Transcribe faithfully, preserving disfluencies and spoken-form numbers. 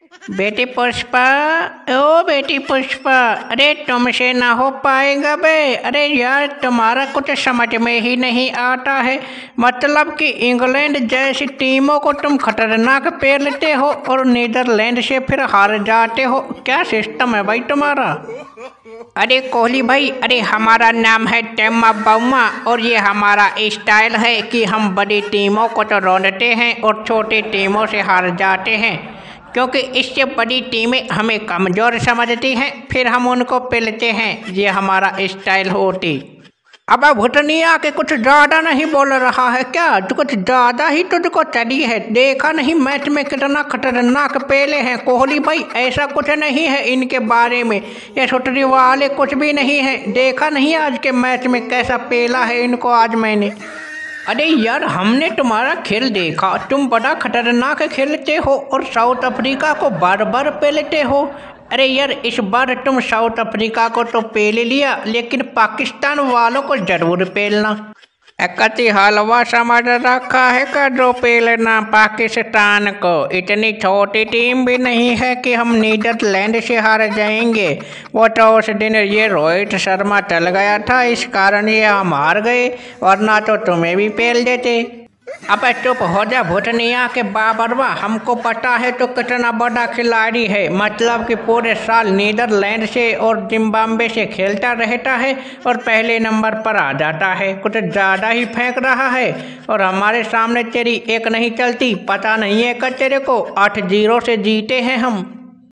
बेटी पुष्पा, ओ बेटी पुष्पा, अरे तुमसे ना हो पाएगा बे। अरे यार तुम्हारा कुछ समझ में ही नहीं आता है। मतलब कि इंग्लैंड जैसी टीमों को तुम खतरनाक पेल लेते हो और नीदरलैंड से फिर हार जाते हो। क्या सिस्टम है भाई तुम्हारा। अरे कोहली भाई, अरे हमारा नाम है टेम्मा बाउमा और ये हमारा स्टाइल है कि हम बड़ी टीमों को तो रौंदते हैं और छोटी टीमों से हार जाते हैं, क्योंकि इससे बड़ी टीमें हमें कमज़ोर समझती हैं, फिर हम उनको पेलते हैं। ये हमारा स्टाइल होती। अब भुटनिया के कुछ ज़्यादा नहीं बोल रहा है क्या? तो कुछ ज़्यादा ही तुझको चली है। देखा नहीं मैच में कितना खतरनाक पेले हैं कोहली भाई। ऐसा कुछ नहीं है इनके बारे में, ये छुटरी वाले कुछ भी नहीं है। देखा नहीं आज के मैच में कैसा पेला है इनको आज मैंने। अरे यार हमने तुम्हारा खेल देखा, तुम बड़ा खतरनाक खेलते हो और साउथ अफ्रीका को बार बार पेलते हो। अरे यार इस बार तुम साउथ अफ्रीका को तो पेल लिया, लेकिन पाकिस्तान वालों को जरूर पेलना। कति हलवा समझ रखा है का जो पेलना पाकिस्तान को। इतनी छोटी टीम भी नहीं है कि हम नीदरलैंड से हार जाएंगे। वो तो उस दिन ये रोहित शर्मा चल गया था, इस कारण ये हम हार गए, वरना तो तुम्हें भी पेल देते। अब चुप हो जा भुटनिया के बाबरवा। हमको पता है तो कितना बड़ा खिलाड़ी है। मतलब कि पूरे साल नीदरलैंड से और जिम्बाब्वे से खेलता रहता है और पहले नंबर पर आ जाता है। कुछ ज़्यादा ही फेंक रहा है और हमारे सामने तेरी एक नहीं चलती। पता नहीं है क्या तेरे को? आठ जीरो से जीते हैं हम।